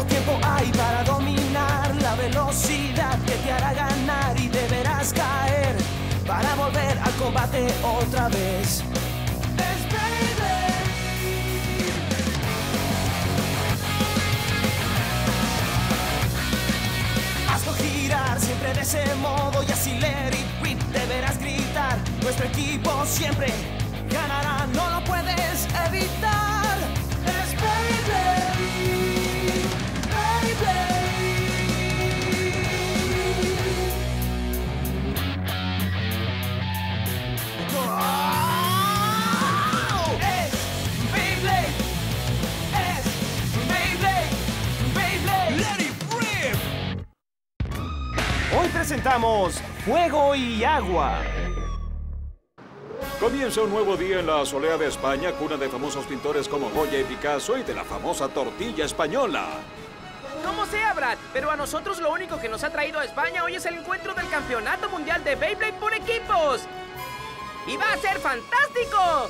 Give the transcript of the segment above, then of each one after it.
Poco tiempo hay para dominar la velocidad que te hará ganar y deberás caer para volver al combate otra vez. Es Beyblade. Hazlo girar siempre de ese modo y así let it rip, deberás gritar. Nuestro equipo siempre ganará, no lo puedes evitar. Es Beyblade, Beyblade. Oh, es Beyblade, es Beyblade, Beyblade. Let it rip. Hoy presentamos Fuego y Agua. Comienza un nuevo día en la soleada España, cuna de famosos pintores como Goya y Picasso y de la famosa tortilla española. Como sea, Brad, pero a nosotros lo único que nos ha traído a España hoy es el encuentro del Campeonato Mundial de Beyblade por equipos. ¡Y va a ser fantástico!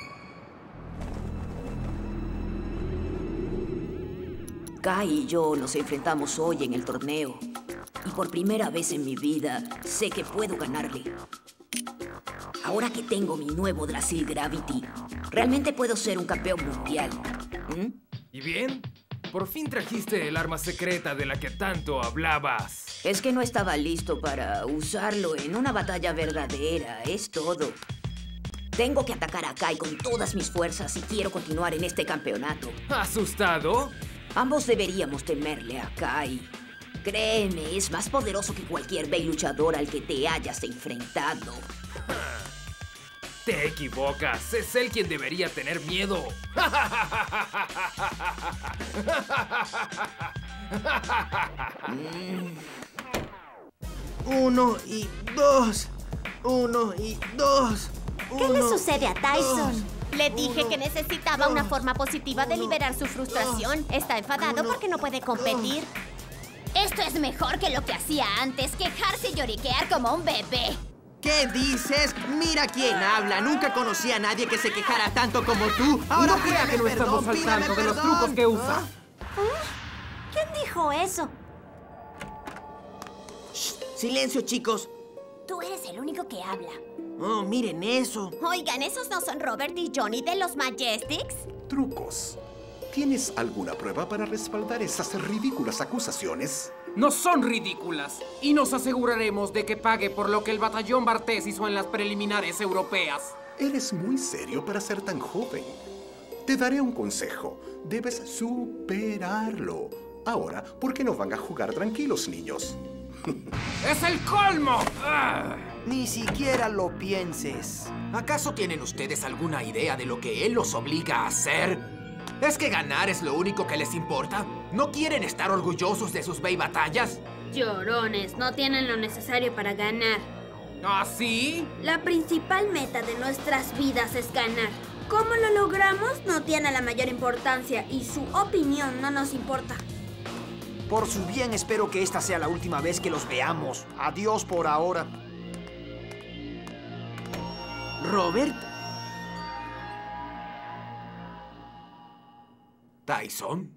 Kai y yo nos enfrentamos hoy en el torneo. Y por primera vez en mi vida, sé que puedo ganarle. Ahora que tengo mi nuevo Drasil Gravity, realmente puedo ser un campeón mundial. ¿Y bien? Por fin trajiste el arma secreta de la que tanto hablabas. Es que no estaba listo para usarlo en una batalla verdadera, es todo. Tengo que atacar a Kai con todas mis fuerzas si quiero continuar en este campeonato. ¿Asustado? Ambos deberíamos temerle a Kai. Créeme, es más poderoso que cualquier Bey luchador al que te hayas enfrentado. Te equivocas. Es él quien debería tener miedo. 1 y 2. 1 y 2. ¿Qué le sucede a Tyson? Le dije que necesitaba una forma positiva de liberar su frustración. Está enfadado porque no puede competir. Esto es mejor que lo que hacía antes, quejarse y lloriquear como un bebé. ¿Qué dices? Mira quién habla. Nunca conocí a nadie que se quejara tanto como tú. Ahora no crea que no estamos al tanto de los trucos que usa. ¿Quién dijo eso? Shh, silencio, chicos. Tú eres el único que habla. Oh, miren eso. Oigan, ¿esos no son Robert y Johnny de los Majestics? Trucos. ¿Tienes alguna prueba para respaldar esas ridículas acusaciones? No son ridículas. Y nos aseguraremos de que pague por lo que el batallón Bartés hizo en las preliminares europeas. Eres muy serio para ser tan joven. Te daré un consejo. Debes superarlo. Ahora, ¿por qué no van a jugar tranquilos, niños? ¡Es el colmo! ¡Ah! Ni siquiera lo pienses. ¿Acaso tienen ustedes alguna idea de lo que él los obliga a hacer? ¿Es que ganar es lo único que les importa? ¿No quieren estar orgullosos de sus Bey batallas? Llorones, no tienen lo necesario para ganar. ¿Ah, sí? La principal meta de nuestras vidas es ganar. ¿Cómo lo logramos? No tiene la mayor importancia y su opinión no nos importa. Por su bien, espero que esta sea la última vez que los veamos. Adiós por ahora. ¿Robert? ¿Tyson?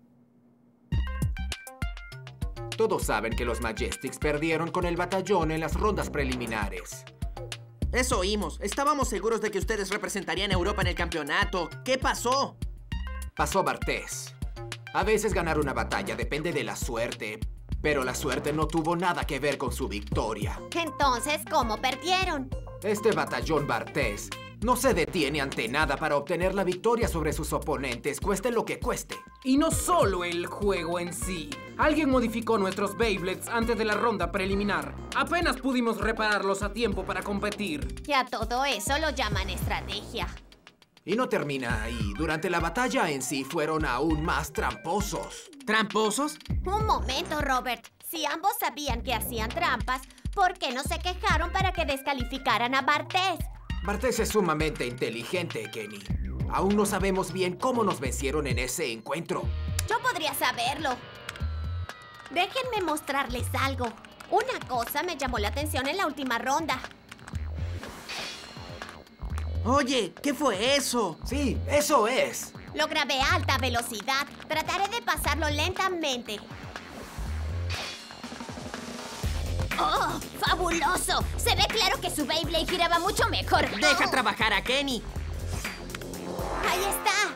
Todos saben que los Majestics perdieron con el batallón en las rondas preliminares. Eso oímos. Estábamos seguros de que ustedes representarían a Europa en el campeonato. ¿Qué pasó? Pasó Bartés. A veces ganar una batalla depende de la suerte, pero la suerte no tuvo nada que ver con su victoria. Entonces, ¿cómo perdieron? Este batallón Bartés no se detiene ante nada para obtener la victoria sobre sus oponentes, cueste lo que cueste. Y no solo el juego en sí. Alguien modificó nuestros Beyblades antes de la ronda preliminar. Apenas pudimos repararlos a tiempo para competir. Y a todo eso lo llaman estrategia. Y no termina ahí. Durante la batalla en sí fueron aún más tramposos. ¿Tramposos? Un momento, Robert. Si ambos sabían que hacían trampas, ¿por qué no se quejaron para que descalificaran a Bartés? Bartés es sumamente inteligente, Kenny. Aún no sabemos bien cómo nos vencieron en ese encuentro. Yo podría saberlo. Déjenme mostrarles algo. Una cosa me llamó la atención en la última ronda. Oye, ¿qué fue eso? Sí, eso es. Lo grabé a alta velocidad. Trataré de pasarlo lentamente. ¡Oh! ¡Fabuloso! Se ve claro que su Beyblade giraba mucho mejor. Deja trabajar a Kenny. ¡Ahí está!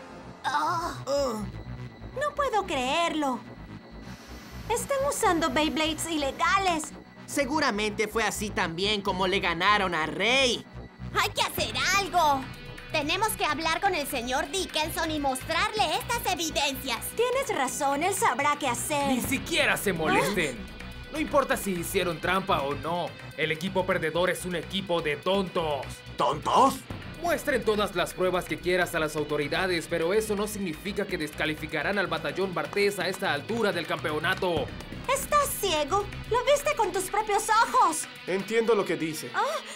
No puedo creerlo. Están usando Beyblades ilegales. Seguramente fue así también como le ganaron a Rey. ¡Hay que hacer algo! Tenemos que hablar con el señor Dickinson y mostrarle estas evidencias. Tienes razón, él sabrá qué hacer. Ni siquiera se molesten. No importa si hicieron trampa o no. El equipo perdedor es un equipo de tontos. ¿Tontos? Muestren todas las pruebas que quieras a las autoridades, pero eso no significa que descalificarán al batallón Bartés a esta altura del campeonato. ¿Estás ciego? Lo viste con tus propios ojos. Entiendo lo que dice.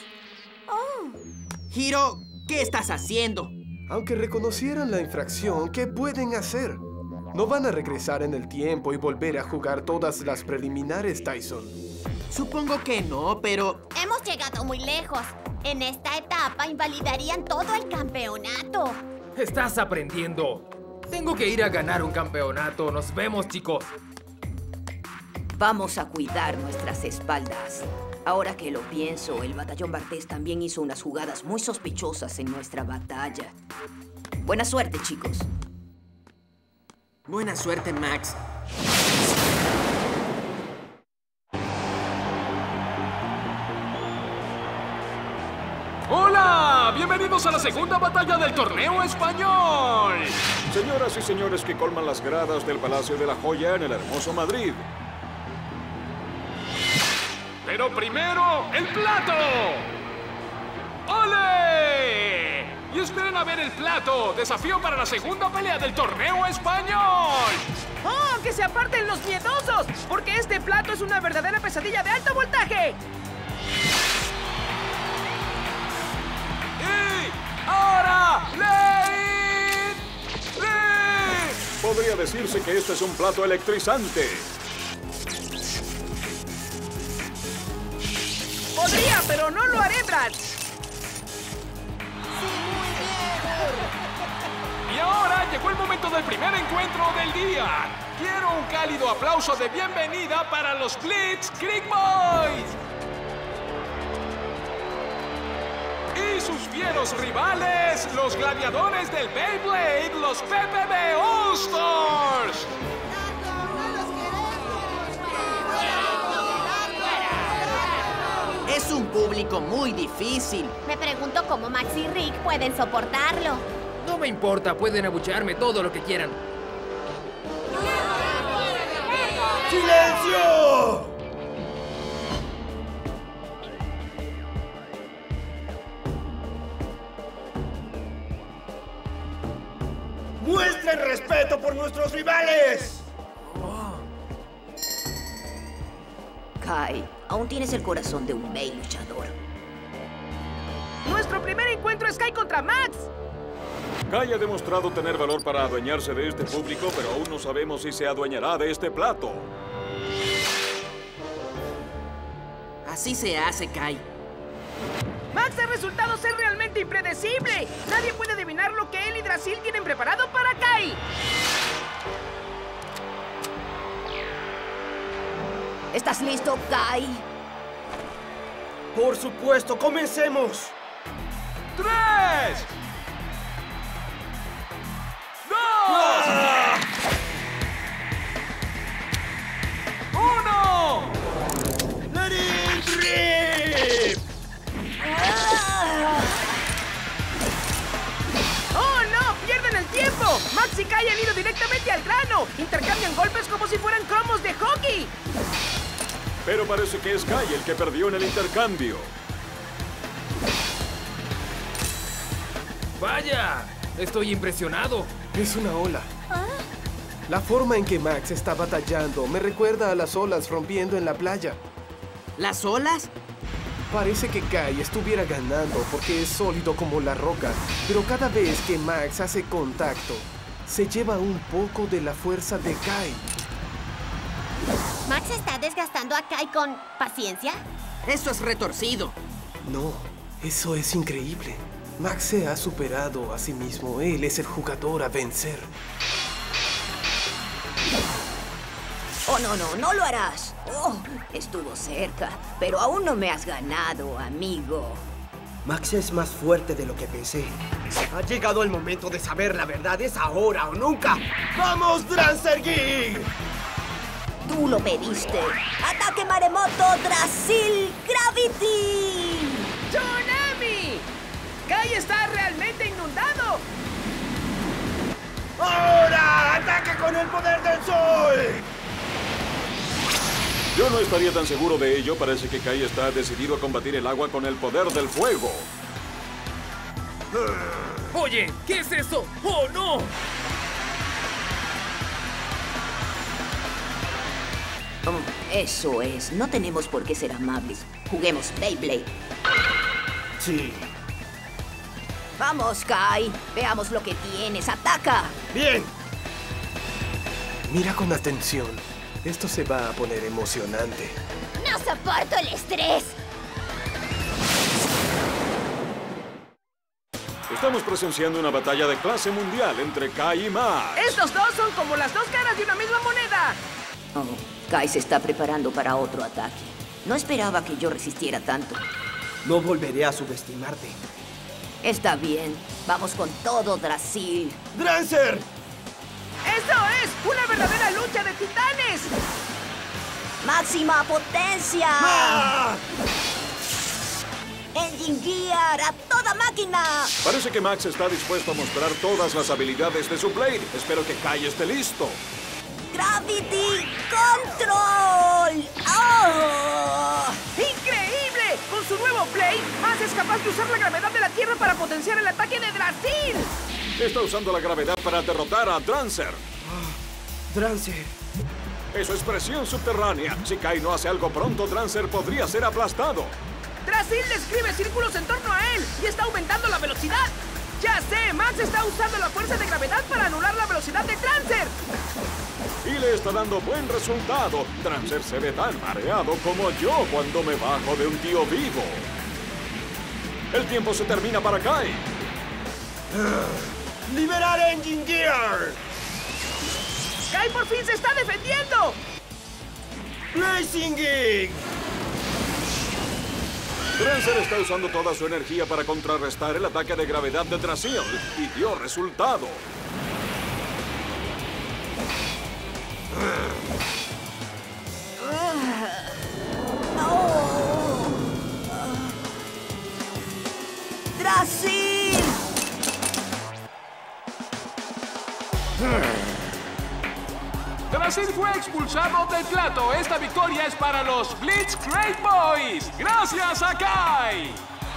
Hiro, ¿qué estás haciendo? Aunque reconocieran la infracción, ¿qué pueden hacer? No van a regresar en el tiempo y volver a jugar todas las preliminares, Tyson. Supongo que no, pero... Hemos llegado muy lejos. En esta etapa invalidarían todo el campeonato. Estás aprendiendo. Tengo que ir a ganar un campeonato. Nos vemos, chicos. Vamos a cuidar nuestras espaldas. Ahora que lo pienso, el batallón Bartés también hizo unas jugadas muy sospechosas en nuestra batalla. Buena suerte, chicos. Buena suerte, Max. ¡Hola! ¡Bienvenidos a la segunda batalla del torneo español! Señoras y señores que colman las gradas del Palacio de la Joya en el hermoso Madrid. Pero primero, ¡el plato! ¡Ole! Y esperen a ver el plato. Desafío para la segunda pelea del torneo español. ¡Oh, que se aparten los miedosos! Porque este plato es una verdadera pesadilla de alto voltaje. ¡Y ahora, Lead! Podría decirse que este es un plato electrizante. Podría, pero no lo haré, Brad. Y ahora llegó el momento del primer encuentro del día. Quiero un cálido aplauso de bienvenida para los Blitzkrieg Boys. Y sus fieros rivales, los gladiadores del Beyblade, los PPB All-Stars. Es un público muy difícil. Me pregunto cómo Max y Rick pueden soportarlo. No me importa, pueden abuchearme todo lo que quieran. ¡Silencio! ¡Muestren respeto por nuestros rivales! Kai, aún tienes el corazón de un Bey luchador. Nuestro primer encuentro es Kai contra Max. Kai ha demostrado tener valor para adueñarse de este público, pero aún no sabemos si se adueñará de este plato. Así se hace, Kai. Max ha resultado ser realmente impredecible. Nadie puede adivinar lo que él y Drasil tienen preparado para Kai. ¿Estás listo, Kai? Por supuesto, comencemos. 3, 2, 1. ¡Let it rip! ¡Oh, no! ¡Pierden el tiempo! Max y Kai han ido directamente al grano. Intercambian golpes como si fueran cromos de hockey. Pero parece que es Kai el que perdió en el intercambio. ¡Vaya! Estoy impresionado. Es una ola. La forma en que Max está batallando me recuerda a las olas rompiendo en la playa. ¿Las olas? Parece que Kai estuviera ganando porque es sólido como la roca, pero cada vez que Max hace contacto, se lleva un poco de la fuerza de Kai. ¿Max está desgastando a Kai con paciencia? Eso es retorcido. No, eso es increíble. Max se ha superado a sí mismo. Él es el jugador a vencer. Oh, no lo harás. Oh, estuvo cerca, pero aún no me has ganado, amigo. Max es más fuerte de lo que pensé. Ha llegado el momento de saber la verdad. Es ahora o nunca. ¡Vamos, Drancer Geek! Tú lo pediste. ¡Ataque Maremoto Drasil Gravity! ¡Tsunami! ¡Kai está realmente inundado! ¡Ahora! ¡Ataca con el poder del sol! Yo no estaría tan seguro de ello. Parece que Kai está decidido a combatir el agua con el poder del fuego. Oye, ¿qué es eso? ¡Oh, no! Eso es. No tenemos por qué ser amables. Juguemos Beyblade. Sí. Vamos, Kai. Veamos lo que tienes. ¡Ataca! ¡Bien! Mira con atención. Esto se va a poner emocionante. ¡No soporto el estrés! Estamos presenciando una batalla de clase mundial entre Kai y Max. Estos dos son como las dos caras de una misma moneda. Oh, Kai se está preparando para otro ataque. No esperaba que yo resistiera tanto. No volveré a subestimarte. Está bien. Vamos con todo, Drasil. ¡Drancer! ¡Eso es! ¡Una verdadera lucha de titanes! ¡Máxima potencia! ¡Ah! ¡Engine Gear a toda máquina! Parece que Max está dispuesto a mostrar todas las habilidades de su Blade. Espero que Kai esté listo. ¡Gravity Control! ¡Oh! ¡Increíble! Con su nuevo Blade, Max es capaz de usar la gravedad de la Tierra para potenciar el ataque de Drasil. Está usando la gravedad para derrotar a Drancer. Drancer. Eso es presión subterránea. Si Kai no hace algo pronto, Drancer podría ser aplastado. Drasil describe círculos en torno a él y está aumentando la velocidad. ¡Ya sé! Max está usando la fuerza de gravedad para anular la velocidad de Drancer. Y le está dando buen resultado. Drancer se ve tan mareado como yo cuando me bajo de un tío vivo. El tiempo se termina para Kai. ¡Liberar Engine Gear! ¡Kai por fin se está defendiendo! ¡Blazing Geek! Drancer está usando toda su energía para contrarrestar el ataque de gravedad de Drasil y dio resultado. ¡Drasil! Drasil fue expulsado del plato. Esta victoria es para los Blitzcrank Boys. ¡Gracias a Kai!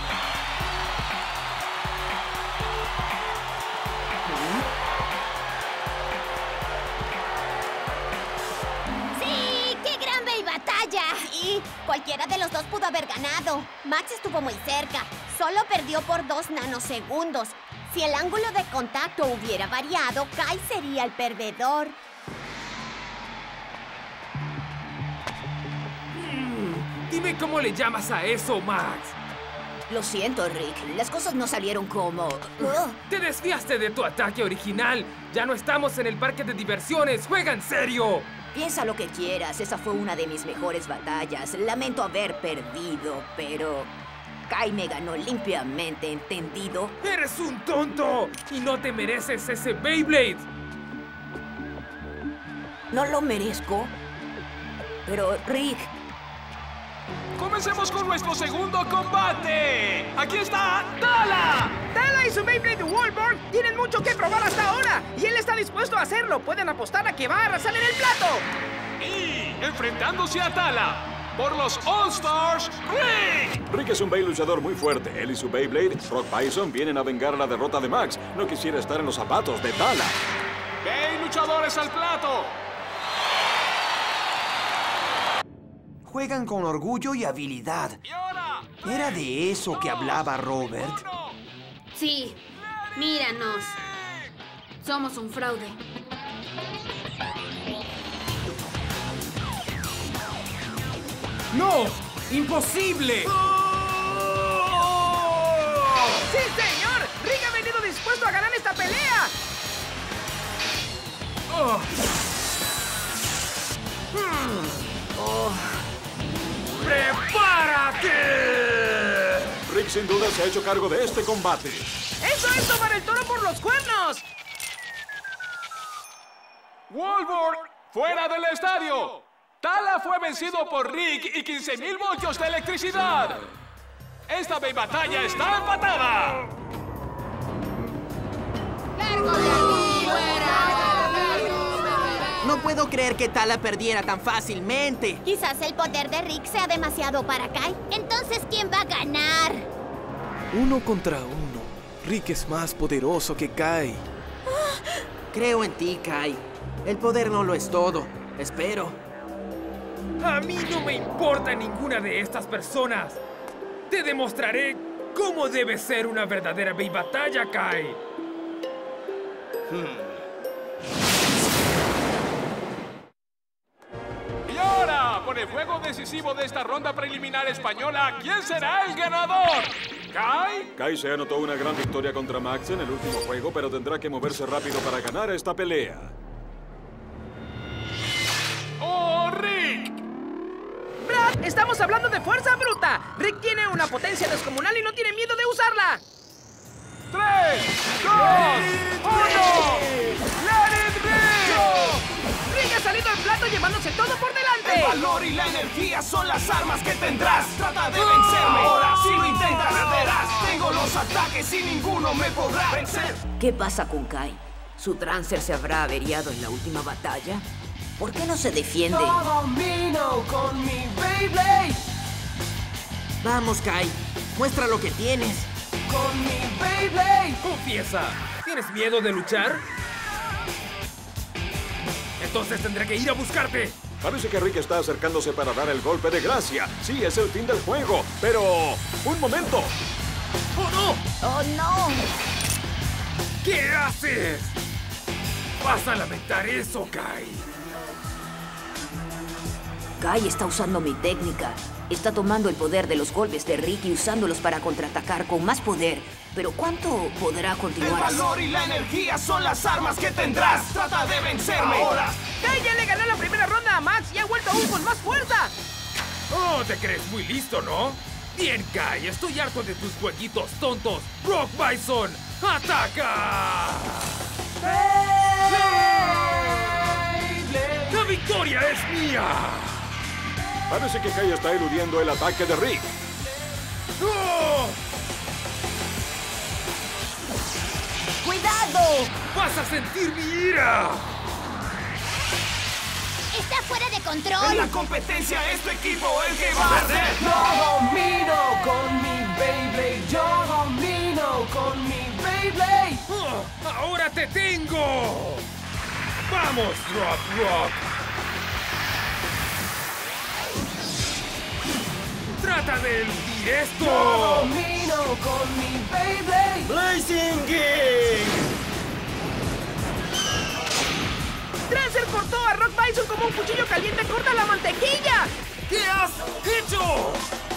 ¡Sí! ¡Qué gran batalla! Sí, cualquiera de los dos pudo haber ganado. Max estuvo muy cerca. Solo perdió por 2 nanosegundos. Si el ángulo de contacto hubiera variado, Kai sería el perdedor. Dime cómo le llamas a eso, Max. Lo siento, Rick. Las cosas no salieron como... Te desviaste de tu ataque original. Ya no estamos en el parque de diversiones. ¡Juega en serio! Piensa lo que quieras. Esa fue una de mis mejores batallas. Lamento haber perdido, pero... Kai me ganó limpiamente, ¿entendido? ¡Eres un tonto! ¡Y no te mereces ese Beyblade! No lo merezco. Pero, Rick... ¡Comencemos con nuestro segundo combate! ¡Aquí está Tala! Tala y su Beyblade Wallborn tienen mucho que probar hasta ahora. Y él está dispuesto a hacerlo. Pueden apostar a que va a arrasar en el plato. Y enfrentándose a Tala, por los All-Stars, Rick. Rick es un Bey luchador muy fuerte. Él y su Beyblade, Rock Bison, vienen a vengar la derrota de Max. No quisiera estar en los zapatos de Tala. Bey luchadores al plato. Juegan con orgullo y habilidad. ¿Era de eso que hablaba Robert? Sí, míranos. Somos un fraude. ¡No! ¡Imposible! ¡Sí, señor! dispuesto a ganar esta pelea. ¡Prepárate! Rick sin duda se ha hecho cargo de este combate. ¡Eso es tomar el toro por los cuernos! ¡Wolborg, fuera del estadio! Tala fue vencido por Rick y 15.000 voltios de electricidad. Esta batalla está empatada. No puedo creer que Tala perdiera tan fácilmente. Quizás el poder de Rick sea demasiado para Kai. Entonces, ¿quién va a ganar? 1 contra 1. Rick es más poderoso que Kai. Creo en ti, Kai. El poder no lo es todo. Espero. A mí no me importa ninguna de estas personas. Te demostraré cómo debe ser una verdadera batalla, Kai. Y ahora, por el juego decisivo de esta ronda preliminar española, ¿quién será el ganador? ¿Kai? Kai se anotó una gran victoria contra Max en el último juego, pero tendrá que moverse rápido para ganar esta pelea. ¡Oh, Rick! ¡Brad! ¡Estamos hablando de fuerza bruta! Rick tiene una potencia descomunal y no tiene miedo de usarla. 3, 2, 1. ¡Let it rip! Rick ha salido al plato llevándose todo por delante. El valor y la energía son las armas que tendrás. Trata de vencerme. Ahora, si lo intentas, verás. Tengo los ataques y ninguno me podrá vencer. ¿Qué pasa con Kai? ¿Su Trancer se habrá averiado en la última batalla? ¿Por qué no se defiende? Yo domino con mi Beyblade. Vamos, Kai. Muestra lo que tienes. Con mi Beyblade. Confiesa, ¿tienes miedo de luchar? Entonces tendré que ir a buscarte. Parece que Rick está acercándose para dar el golpe de gracia. Sí, es el fin del juego, pero... ¡un momento! ¡Oh, no! ¡Oh, no! ¿Qué haces? Vas a lamentar eso, Kai. Kai está usando mi técnica. Está tomando el poder de los golpes de Rick y usándolos para contraatacar con más poder. Pero ¿cuánto podrá continuar El así? valor y la energía son las armas que tendrás. Trata de vencerme. Ahora. Kai ya le ganó la primera ronda a Max y ha vuelto aún con más fuerza. Oh, te crees muy listo, ¿no? Bien, Kai, estoy harto de tus jueguitos tontos. Rock Bison, ¡ataca! ¡La victoria es mía! Parece que Kai está eludiendo el ataque de Rick. ¡Oh! ¡Cuidado! ¡Vas a sentir mi ira! ¡Está fuera de En control! la competencia es tu equipo el que va a perder. Yo domino con mi Beyblade. Yo domino con mi Beyblade. Oh, ¡ahora te tengo! ¡Vamos, Rock! ¡Trata de eludir esto! Yo domino con mi Beyblade. Blazing Geek. Trancer cortó a Rock Bison como un cuchillo caliente corta la mantequilla. ¿Qué has hecho?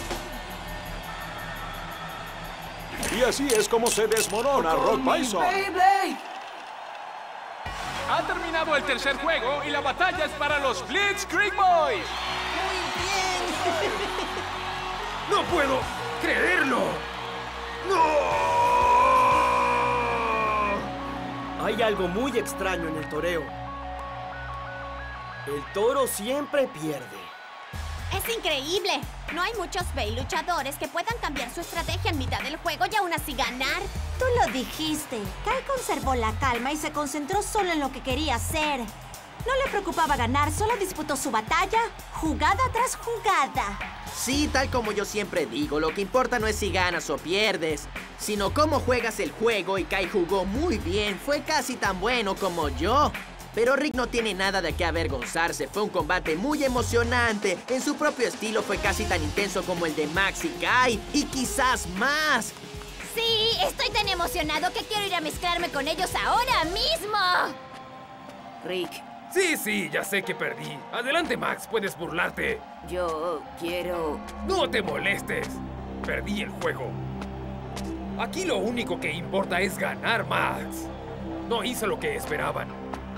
Y así es como se desmorona Rock Bison. Beyblade. Ha terminado el tercer juego y la batalla es para los Blitzkrieg Boys. ¡No puedo creerlo! ¡No! Hay algo muy extraño en el toreo. El toro siempre pierde. ¡Es increíble! No hay muchos Bey luchadores que puedan cambiar su estrategia en mitad del juego y aún así ganar. Tú lo dijiste. Kai conservó la calma y se concentró solo en lo que quería hacer. No le preocupaba ganar, solo disputó su batalla, jugada tras jugada. Sí, tal como yo siempre digo, lo que importa no es si ganas o pierdes, sino cómo juegas el juego, y Kai jugó muy bien, fue casi tan bueno como yo. Pero Rick no tiene nada de qué avergonzarse, fue un combate muy emocionante. En su propio estilo fue casi tan intenso como el de Max y Kai, y quizás más. Sí, estoy tan emocionado que quiero ir a mezclarme con ellos ahora mismo. Rick, Sí, ya sé que perdí. Adelante, Max, puedes burlarte. yo quiero... No te molestes. Perdí el juego. Aquí lo único que importa es ganar, Max. No hizo lo que esperaban.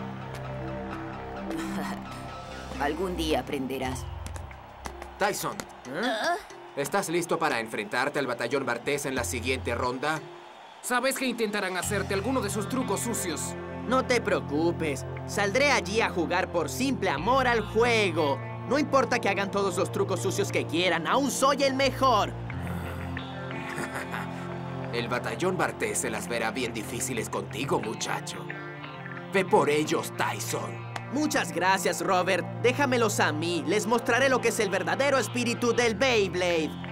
Algún día aprenderás. Tyson, ¿estás listo para enfrentarte al Batallón Bartés en la siguiente ronda? Sabes que intentarán hacerte alguno de sus trucos sucios. No te preocupes. Saldré allí a jugar por simple amor al juego. No importa que hagan todos los trucos sucios que quieran, aún soy el mejor. El Batallón Bartés se las verá bien difíciles contigo, muchacho. Ve por ellos, Tyson. Muchas gracias, Robert. Déjamelos a mí. Les mostraré lo que es el verdadero espíritu del Beyblade.